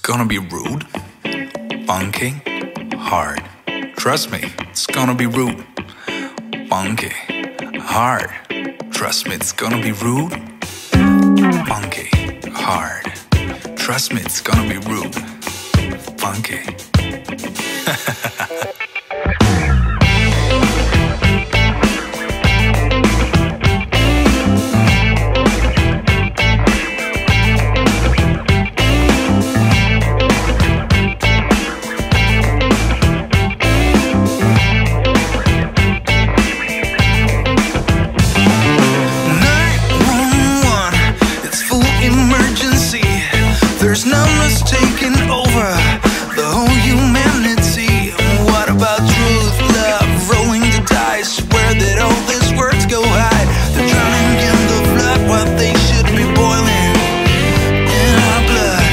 gonna be rude, funky, hard. Trust me, it's gonna be rude, funky, hard. Trust me, it's gonna be rude, funky, hard. Trust me, it's gonna be rude, funky. There's numbers taking over the whole humanity. What about truth, love, rolling the dice? Where did all these words go hide? They're drowning in the flood while they should be boiling in our blood.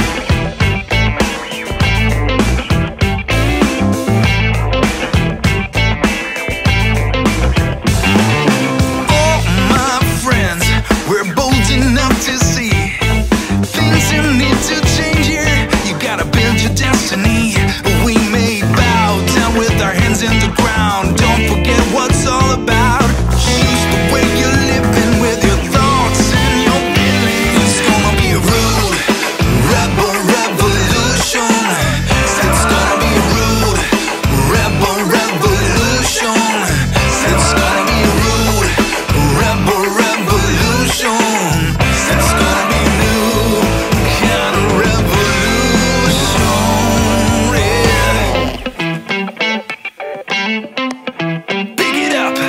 Oh, my friends, we're bold enough to see things you need to change here. You gotta build your destiny. We may bow down with our hands in the ground. Don't forget what's all about. Choose the way you're living with your thoughts and your feelings. It's gonna be a rude rebel revolution. It's gonna be a rude rebel revolution. It's gonna be a rude rebel revolution. It's gonna be new kind of revolution, yeah. Pick it up.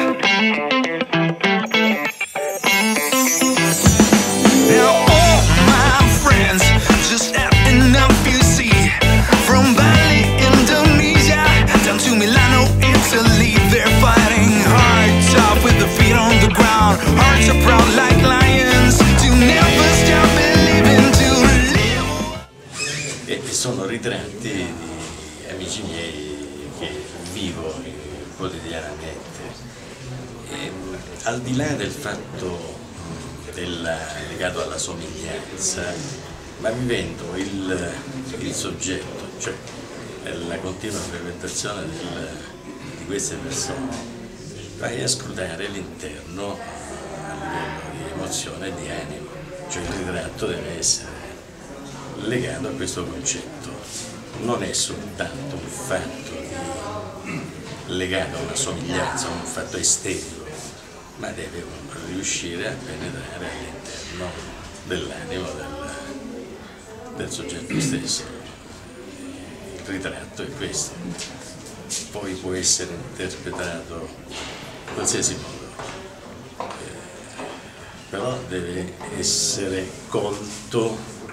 Now all my friends, just have enough, you see. From Bali, Indonesia, down to Milano, Italy, they're fighting hard, tough with the feet on the ground. Hearts are proud like lions, to never stop believing, to live. E sono ritratti di amici miei che vivo quotidianamente. E, al di là del fatto legato alla somiglianza, ma vivendo il soggetto, cioè la continua frequentazione di queste persone, vai a scrutare l'interno a livello di emozione e di animo, cioè il ritratto deve essere legato a questo concetto, non è soltanto un fatto legato a una somiglianza, un fatto estetico, ma deve riuscire a penetrare all'interno dell'animo del soggetto stesso. Il ritratto è questo, poi può essere interpretato in qualsiasi modo, però deve essere colto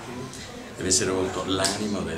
l'animo del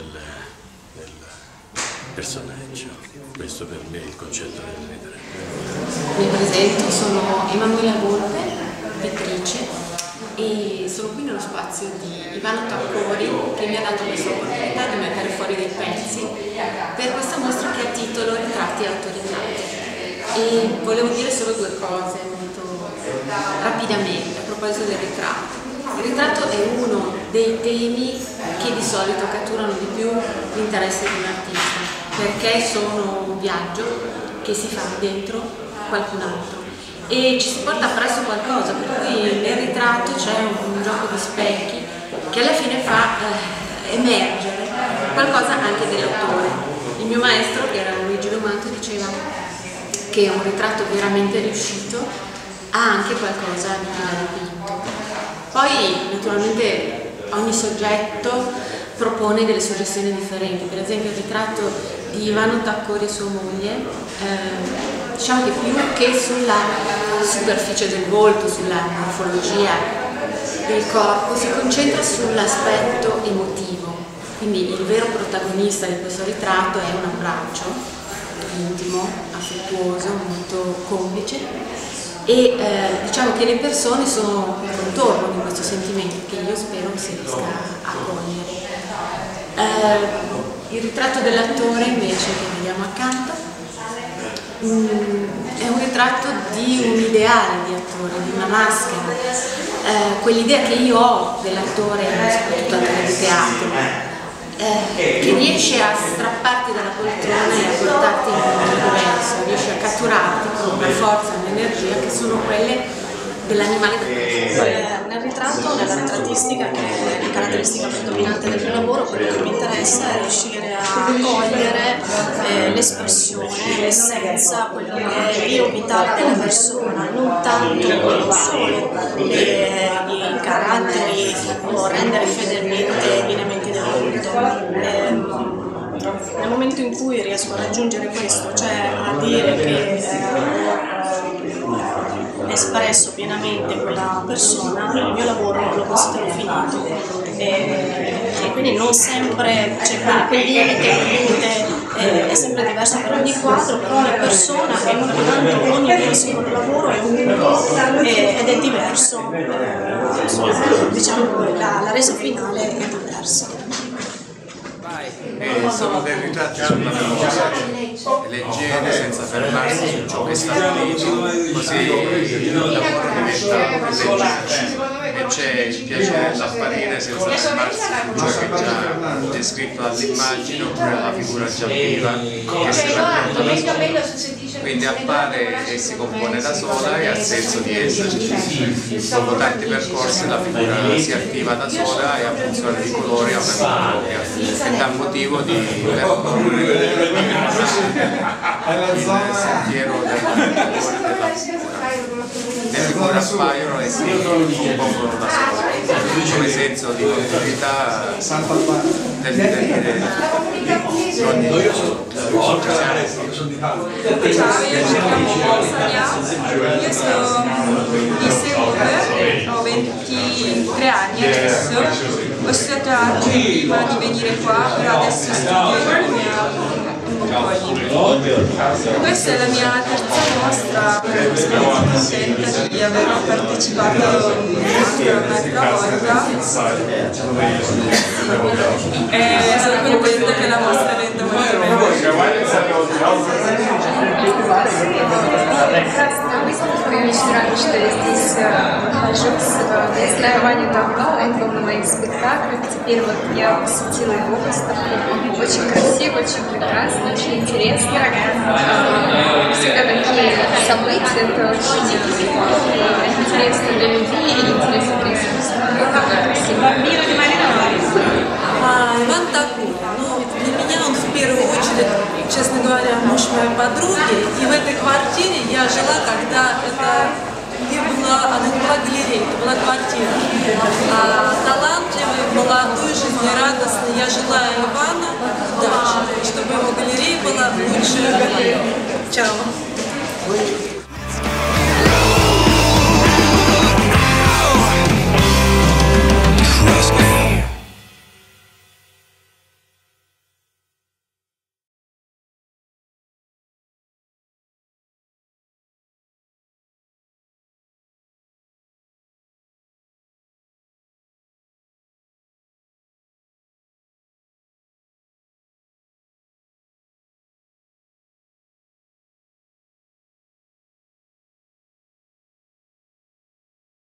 personaggio. Questo per me è il concetto del ritratto. Mi presento, sono Emanuela Volpe, pittrice, e sono qui nello spazio di Ivano Taccori, che mi ha dato questa opportunità di mettere fuori dei pezzi per questa mostra che ha titolo Ritratti e autoritratti. E volevo dire solo due cose molto rapidamente a proposito del ritratto. Il ritratto è uno dei temi che di solito catturano di più l'interesse di un artista, perché sono un viaggio che si fa dentro qualcun altro e ci si porta appresso qualcosa, per cui nel ritratto c'è un gioco di specchi che alla fine fa emergere qualcosa anche dell'autore. Il mio maestro, che era Luigi Lomanto, diceva che un ritratto veramente riuscito ha anche qualcosa di più da dipinto. Poi naturalmente ogni soggetto propone delle suggestioni differenti. Per esempio il ritratto di Ivano Taccori e sua moglie, diciamo che più che sulla superficie del volto, sulla morfologia del corpo, si concentra sull'aspetto emotivo. Quindi il vero protagonista di questo ritratto è un abbraccio intimo, affettuoso, molto complice, e diciamo che le persone sono contorno di questo sentimento che io spero si riesca a cogliere. Il ritratto dell'attore invece che vediamo accanto è un ritratto di un ideale di attore, di una maschera, quell'idea che io ho dell'attore soprattutto attore di teatro, che riesce a strapparti dalla poltrona e a portarti in un mondo diverso, riesce a catturarti con una forza e un'energia che sono quelle dell'animale da Nel ritratto, nella ritrattistica, che è la caratteristica predominante del mio lavoro, quello che mi interessa è riuscire a cogliere l'espressione, l'essenza, quello che è l'io vitale della persona, non tanto solo i caratteri o rendere fedelmente gli elementi del volto. Nel momento in cui riesco a raggiungere questo, cioè a dire che espresso pienamente quella persona, il mio lavoro lo considero finito e quindi non sempre c'è quel limite è sempre diverso per ogni quadro, per ogni persona e tanto ogni mio singolo lavoro è unico ed è diverso, diciamo la resa finale è diversa. Sono dei ritratti sulla memoria, leggeri senza fermarsi su ciò che è stabilito, così il lavoro diventa leggero e c'è il piacere dell'apparire senza fermarsi su ciò che è già descritto dall'immagine oppure dalla figura già viva che si racconta da sola. Quindi appare e si compone da sola e ha il senso di esserci. Dopo tanti percorsi la figura si attiva da sola e ha funzione di colore a una vita propria e dà motivo di percorrere il sentiero del colore della figura. Le figure appaiono e si compongono da sola, come senso di continuità del vedere ogni Ciao, io mi chiamo Sonia, io sono di Seul, ho 23 anni adesso, ho studiato arte prima di venire qua, però adesso studio economia un po' libero. Questa è la mia terza mostra, sono molto contenta di aver partecipato un'altra volta e sono contenta che la mostra renda molto bene. Очень рада, что я здесь нахожусь для основания давно, он был на моих спектаклях, теперь вот я посетила его выставку, очень красиво, очень прекрасно, очень интересно, всегда такие события, это очень интересно для людей и интересно для искусства, красиво. Иван Токарев, для меня он в первую очередь, честно говоря, муж моей подруги, и в этой квартире я жила, когда она не была галерея, это была квартира. Талантливый, молодой, жизнерадостный, я желаю Ивану удачи, чтобы его галерея была лучше. Чао.